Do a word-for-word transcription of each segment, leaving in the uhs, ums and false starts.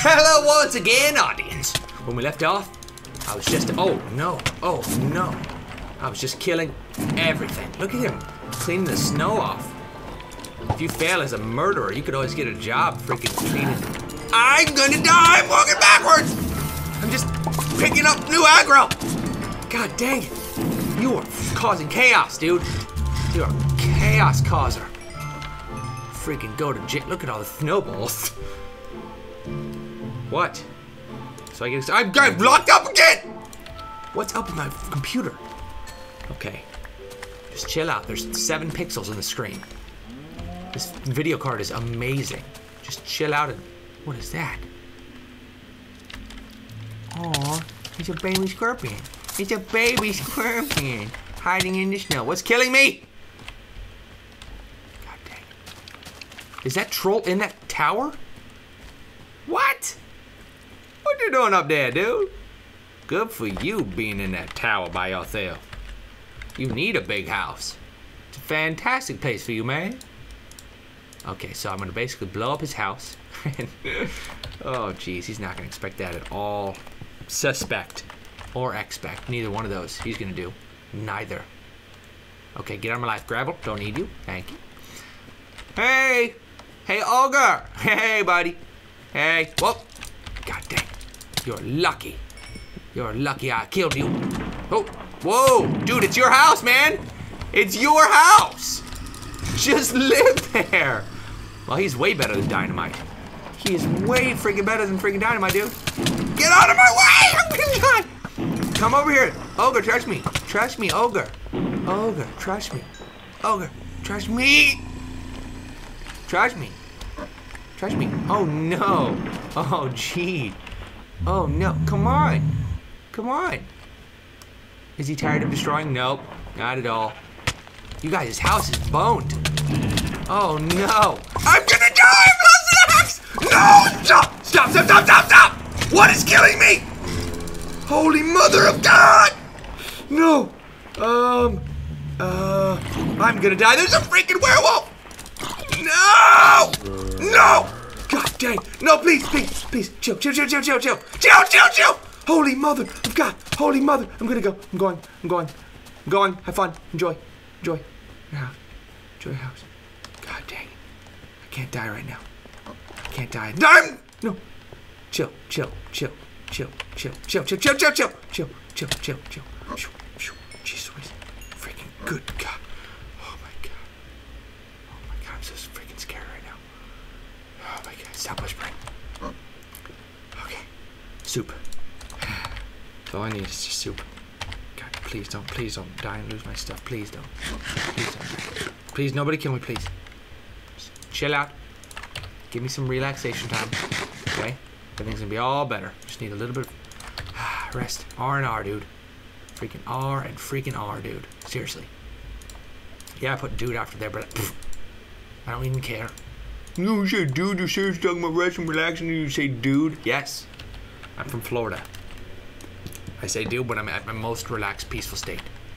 Hello once again, audience. When we left off, I was just, oh no, oh no. I was just killing everything. Look at him, cleaning the snow off. If you fail as a murderer, you could always get a job freaking cleaning. I'm gonna die, I'm walking backwards. I'm just picking up new aggro. God dang it. You are causing chaos, dude. You're a chaos causer. Freaking go to jail. Look at all the snowballs. What? So I get, I'm, I'm locked up again! What's up with my computer? Okay, just chill out. There's seven pixels on the screen. This video card is amazing. Just chill out and, what is that? Aw, it's a baby scorpion. It's a baby scorpion hiding in the snow. What's killing me? God dang it. Is that troll in that tower? What? What you doing up there, dude? Good for you being in that tower by yourself. You need a big house. It's a fantastic place for you, man. Okay, so I'm gonna basically blow up his house. Oh, geez, he's not gonna expect that at all. Suspect or expect, neither one of those. He's gonna do neither. Okay, get out of my life, Gravel. Don't need you. Thank you. Hey, hey, Ogre. Hey, buddy. Hey, whoa. God dang. You're lucky. You're lucky I killed you. Oh, whoa, dude, it's your house, man. It's your house. Just live there. Well, he's way better than Dynamite. He is way freaking better than freaking Dynamite, dude. Get out of my way! I'm gonna die. Come over here. Ogre, trust me. Trust me, Ogre. Ogre, trust me. Ogre, trust me. Trust me. Trust me. Oh, no. Oh, gee. Oh, no. Come on. Come on. Is he tired of destroying? Nope. Not at all. You guys, his house is boned. Oh, no. I'm gonna die! I've lost the axe! No! Stop! Stop, stop, stop, stop, stop! What is killing me? Holy mother of God! No. Um. Uh. I'm gonna die. There's a freaking werewolf! No! No! God dang. No, please, please, please. Chill, chill, chill, chill, chill, chill. Chill, chill, chill! Holy mother of God. Holy mother. I'm gonna go. I'm going. I'm going. I'm going. Have fun. Enjoy. Enjoy your house. Enjoy your house. God dang it. I can't die right now. I can't die. No! No. Chill, chill, chill, chill, chill, chill, chill, chill, chill, chill, chill, chill, chill, chill. Jesus, freaking good God. Oh my God. Oh my God, I'm so freaking scared right now. Oh my God, stop whispering. Okay, soup. That's all I need is just soup. God, please don't, please don't die and lose my stuff. Please don't. Please don't. Please, nobody kill me, please. Just chill out. Give me some relaxation time. Okay? Everything's gonna be all better. Just need a little bit of rest. R and R, dude. Freaking R and freaking R, dude. Seriously. Yeah, I put dude after there, but pff, I don't even care. You say dude, you say talking about rest and relaxing, and you say dude. Yes. I'm from Florida. I say dude when I'm at my most relaxed, peaceful state.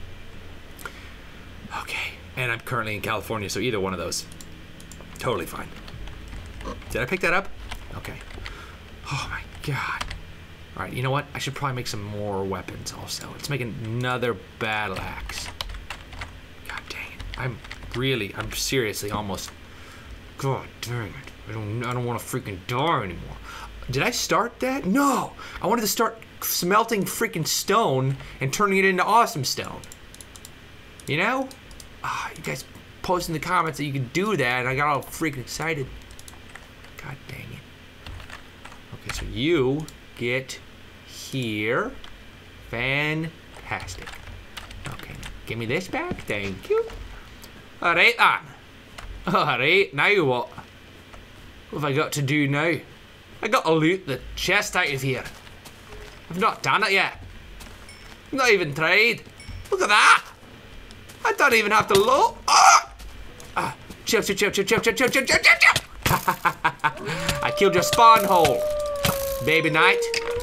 Okay. And I'm currently in California, so either one of those. Totally fine. Did I pick that up? Okay. Oh my God. All right, you know what? I should probably make some more weapons also. Let's make another battle axe. God dang it. I'm really, I'm seriously almost, God dang it. I don't, I don't want to freaking die anymore. Did I start that? No. I wanted to start smelting freaking stone and turning it into awesome stone. You know? Ah, you guys posted in the comments that you could do that, and I got all freaking excited. God dang it. Okay, so you get here. Fantastic. Okay, give me this back. Thank you. Alright then. Alright, now what? What have I got to do now? I got to loot the chest out of here. I've not done it yet. Not even tried. Look at that. I don't even have to load. Ah! Ah, chill, chill, chill, chill, chill, chill, chill, chill, chill, chill. I killed your spawn hole, baby knight.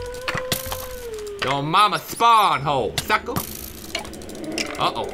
Your mama spawn hole, sucker. Uh-oh.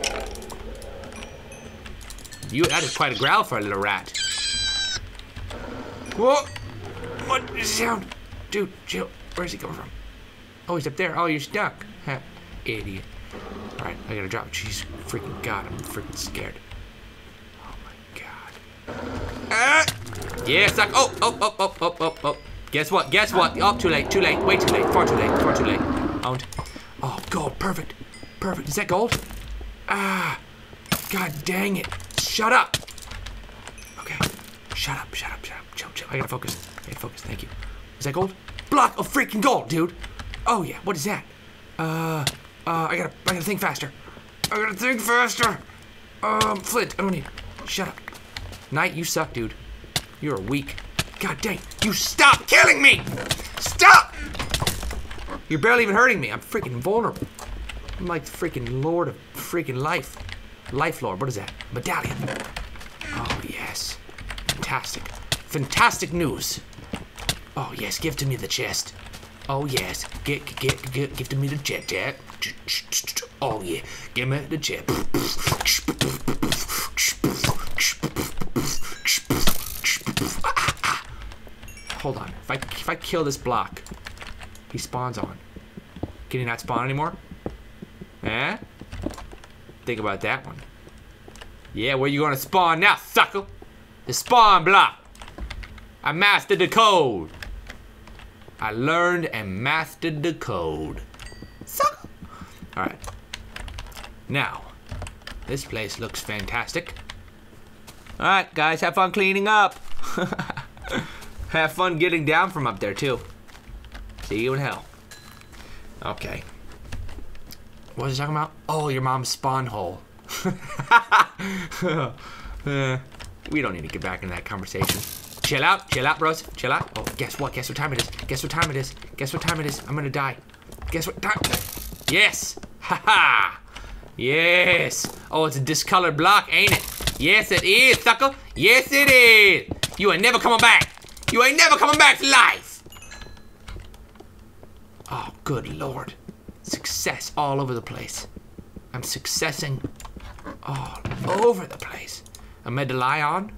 You, that is quite a growl for a little rat. What? What is the sound? dude, chill. Where's he coming from? Oh, he's up there. Oh, you're stuck. Huh. Idiot. All right, I gotta drop. Jeez, freaking God, I'm freaking scared. Oh my God. Ah! Yeah, suck. Oh, oh, oh, oh, oh, oh, oh. Guess what? Guess what? Oh, too late, too late. Way too late. Far too late. Far too late. Owned. Oh, gold. Perfect. Perfect. Is that gold? Ah. God dang it. Shut up. Okay. Shut up, shut up, shut up. Chill, chill. I gotta focus. I gotta focus. Thank you. Is that gold? Block of freaking gold, dude. Oh, yeah. What is that? Uh, uh, I gotta, I gotta think faster. I gotta think faster. Um, Flint, I don't need. Shut up. Knight, you suck, dude. You're weak. God dang. You stop killing me! Stop! You're barely even hurting me. I'm freaking invulnerable. I'm like the freaking lord of freaking life. Life lord. What is that? Medallion. Oh, yes. Fantastic. Fantastic news. Oh, yes. Give to me the chest. Oh, yes. Get, get, get, give to me the chest. Yeah. Oh, yeah. Give me the chest. Hold on. If I, if I kill this block, he spawns on. Can he not spawn anymore? Eh? Think about that one. Yeah, where you gonna spawn now, sucker? The spawn block. I mastered the code. I learned and mastered the code. Sucker. Alright. Now, this place looks fantastic. Alright, guys, have fun cleaning up. Have fun getting down from up there, too. See you in hell. Okay. What was I talking about? Oh, your mom's spawn hole. uh, we don't need to get back into that conversation. Chill out, chill out, bros. Chill out. Oh, guess what? Guess what time it is? Guess what time it is? Guess what time it is? I'm gonna die. Guess what time? Yes! Haha! Yes! Oh, it's a discolored block, ain't it? Yes, it is, sucker! Yes, it is! You ain't never coming back! You ain't never coming back to life! Oh, good lord. Success all over the place. I'm successing all over the place. A medallion.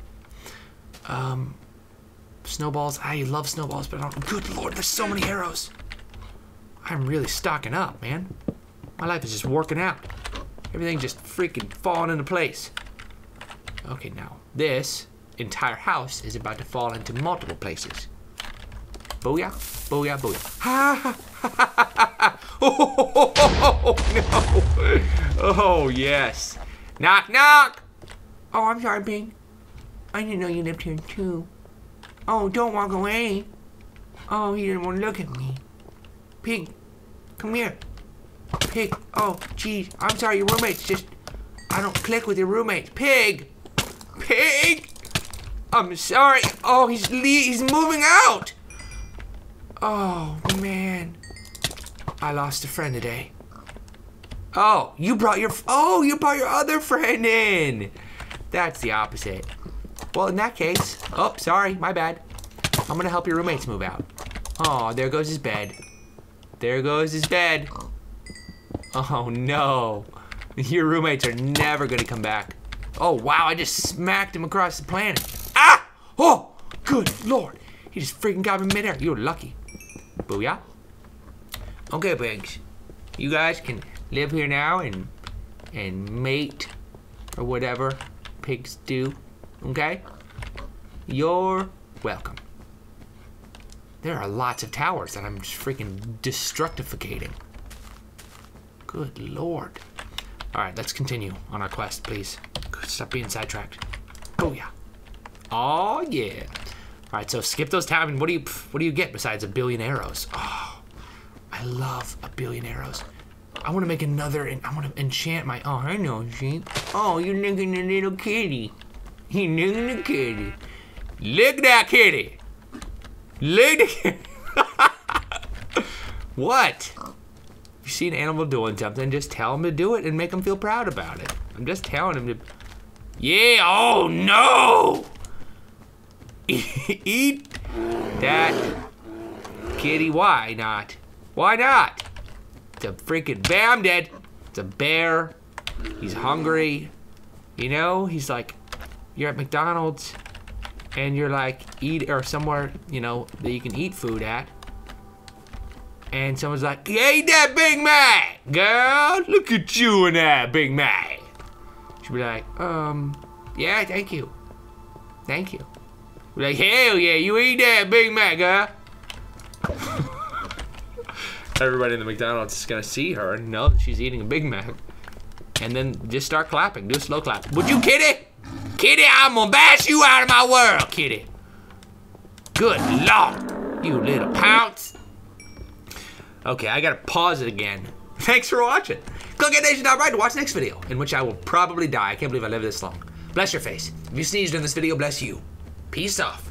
Um, snowballs. I love snowballs, but I don't. Good lord, there's so many arrows. I'm really stocking up, man. My life is just working out. Everything's just freaking falling into place. Okay, now this entire house is about to fall into multiple places. Booyah, booyah, booyah. Ha ha ha ha ha. Oh, oh, no. Oh, yes. Knock, knock. Oh, I'm sorry, Pig. I didn't know you lived here, too. Oh, don't walk away. Oh, he didn't want to look at me. Pig, come here. Pig, oh, jeez. I'm sorry, your roommates just... I don't click with your roommates. Pig! Pig! I'm sorry. Oh, he's le he's moving out. Oh, man. I lost a friend today. Oh, you brought your... Oh, you brought your other friend in. That's the opposite. Well, in that case... Oh, sorry. My bad. I'm going to help your roommates move out. Oh, there goes his bed. There goes his bed. Oh, no. Your roommates are never going to come back. Oh, wow. I just smacked him across the planet. Ah! Oh, good lord. He just freaking got me midair. You're lucky. Booyah. Okay, pigs. You guys can live here now and and mate or whatever pigs do. Okay? You're welcome. There are lots of towers that I'm just freaking destructificating. Good lord. Alright, let's continue on our quest, please. Stop being sidetracked. Booyah. Oh yeah. Alright, so skip those tabs. What do you what do you get besides a billion arrows? Oh, I love a billion arrows. I want to make another, and I want to enchant my. Oh, I know, sheep. Oh, you're licking the little kitty. You're licking the kitty. Lick that kitty. Lick the kitty. What? You see an animal doing something, just tell him to do it and make him feel proud about it. I'm just telling him to. Yeah. Oh no. Eat that kitty. Why not? Why not? It's a freaking bear. I'm dead. It's a bear. He's hungry. You know, he's like, you're at McDonald's and you're like, eat, or somewhere, you know, that you can eat food at. and someone's like, you ate that Big Mac, girl. Look at you and that Big Mac. She'd be like, um, yeah, thank you. Thank you. Be like, hell yeah, you eat that Big Mac, girl. Everybody in the McDonald's is gonna see her and know that she's eating a Big Mac. And then just start clapping, do a slow clap. Would you, kitty? Kitty, I'm gonna bash you out of my world, kitty. Good Lord, you little pounce. Okay, I gotta pause it again. Thanks for watching. Click on Nation dot right to watch the next video, in which I will probably die. I can't believe I lived this long. Bless your face. If you sneezed in this video, bless you. Peace off.